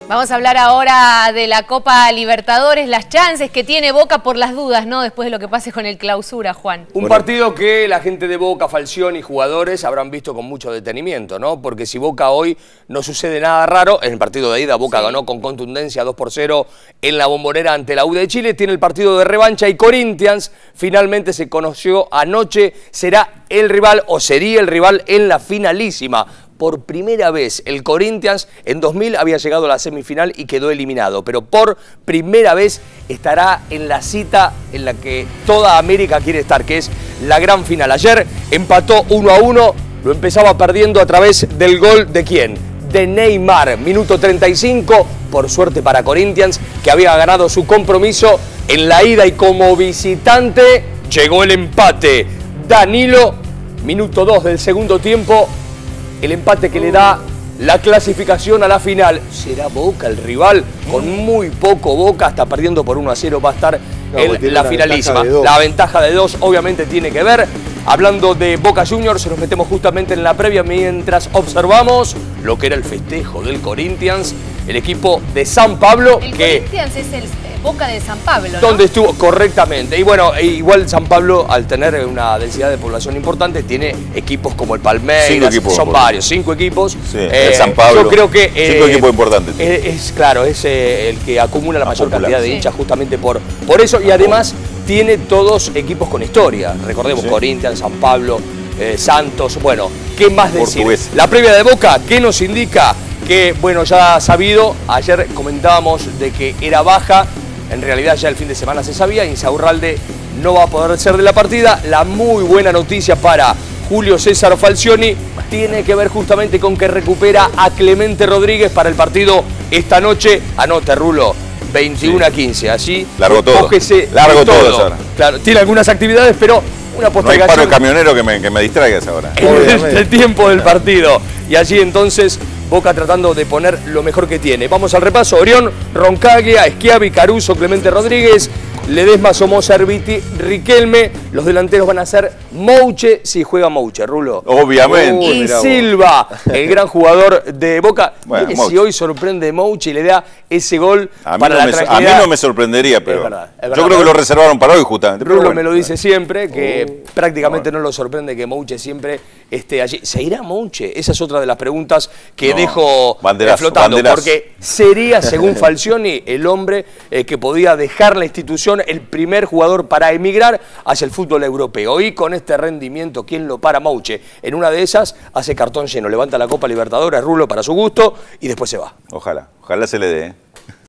Vamos a hablar ahora de la Copa Libertadores, las chances que tiene Boca por las dudas, ¿no? Después de lo que pase con el Clausura, Juan. Un partido que la gente de Boca, Falcioni y jugadores habrán visto con mucho detenimiento, ¿no? Porque si Boca hoy no sucede nada raro, en el partido de ida Boca ganó con contundencia 2-0 en la Bombonera ante la U de Chile, tiene el partido de revancha y Corinthians finalmente se conoció anoche, será el rival o sería el rival en la finalísima. Por primera vez el Corinthians en 2000 había llegado a la semifinal y quedó eliminado, pero por primera vez estará en la cita en la que toda América quiere estar, que es la gran final. Ayer empató 1-1, lo empezaba perdiendo a través del gol de ¿quién? De Neymar, minuto 35, por suerte para Corinthians, que había ganado su compromiso en la ida y como visitante llegó el empate. Danilo, minuto 2 del segundo tiempo, el empate que le da la clasificación a la final. ¿Será Boca el rival? Con muy poco Boca, hasta perdiendo por 1-0 va a estar en la finalísima. La ventaja de 2 obviamente tiene que ver. Hablando de Boca Juniors, nos metemos justamente en la previa mientras observamos lo que era el festejo del Corinthians, el equipo de San Pablo. El Corinthians es el Boca de San Pablo, ¿no? Donde estuvo, correctamente. Y bueno, igual San Pablo, al tener una densidad de población importante, tiene equipos como el Palmeiras, son varios, 5 equipos. Sí, el San Pablo. Yo creo que 5 equipos importantes. Es claro, es el que acumula la mayor cantidad de hinchas justamente por eso. Y además tiene todos equipos con historia. Recordemos, Corinthians, San Pablo, Santos. Bueno, ¿qué más decir? La previa de Boca, ¿qué nos indica? Que, bueno, ya sabido, ayer comentábamos de que era baja. En realidad ya el fin de semana se sabía, Insaurralde no va a poder ser de la partida. La muy buena noticia para Julio César Falcioni tiene que ver justamente con que recupera a Clemente Rodríguez para el partido esta noche. Anote, Rulo, 21-15, así largo todo. Largo todo. Claro, tiene algunas actividades, pero una postergación. No hay paro de camionero que me distraiga esa hora. En el tiempo del partido. Y allí entonces Boca tratando de poner lo mejor que tiene. Vamos al repaso. Orión, Roncaglia, Schiavi, Caruso, Clemente Rodríguez, Ledesma, Somoza, Herbiti, Riquelme. Los delanteros van a ser Mouche, si juega Mouche, Rulo. Obviamente. Y Silva, el gran jugador de Boca. Bueno, mire si hoy sorprende Mouche y le da ese gol para la tranquilidad. A mí no me sorprendería, pero es verdad, yo creo que lo reservaron para hoy justamente. Rulo me lo dice siempre, que prácticamente no lo sorprende que Mouche siempre esté allí. ¿Se irá Mouche? Esa es otra de las preguntas que dejo flotando. Porque sería, según Falcioni, el hombre que podía dejar la institución, el primer jugador para emigrar hacia el fútbol europeo. Y con este rendimiento, ¿quién lo para? Mouche. En una de esas hace cartón lleno, levanta la Copa Libertadores, Rulo, para su gusto, y después se va. Ojalá se le dé.